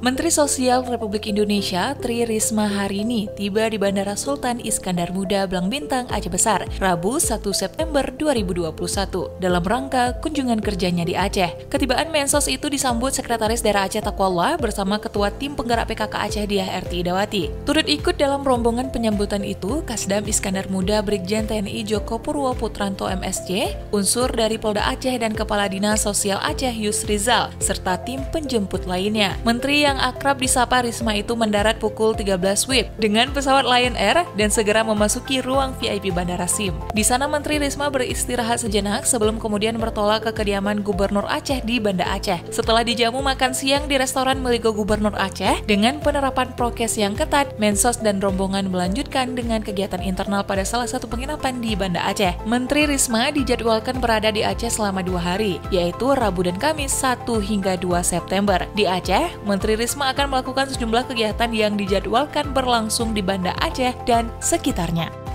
Menteri Sosial Republik Indonesia Tri Risma hari ini tiba di Bandara Sultan Iskandar Muda Blang Bintang, Aceh Besar, Rabu 1 September 2021 dalam rangka kunjungan kerjanya di Aceh. Ketibaan Mensos itu disambut Sekretaris Daerah Aceh Takwallah bersama Ketua Tim Penggerak PKK Aceh Diah Erti Idawati. Turut ikut dalam rombongan penyambutan itu Kasdam Iskandar Muda Brigjen TNI Joko Purwo Putranto MSc, unsur dari Polda Aceh dan Kepala Dinas Sosial Aceh Yus Rizal, serta tim penjemput lainnya. Menteri yang akrab disapa Risma itu mendarat pukul 13 WIB dengan pesawat Lion Air dan segera memasuki ruang VIP Bandara SIM. Di sana Menteri Risma beristirahat sejenak sebelum kemudian bertolak ke kediaman Gubernur Aceh di Banda Aceh. Setelah dijamu makan siang di restoran milik Gubernur Aceh dengan penerapan prokes yang ketat, Mensos dan rombongan melanjutkan dengan kegiatan internal pada salah satu penginapan di Banda Aceh. Menteri Risma dijadwalkan berada di Aceh selama 2 hari, yaitu Rabu dan Kamis 1 hingga 2 September. Di Aceh, Menteri Risma akan melakukan sejumlah kegiatan yang dijadwalkan berlangsung di Banda Aceh dan sekitarnya.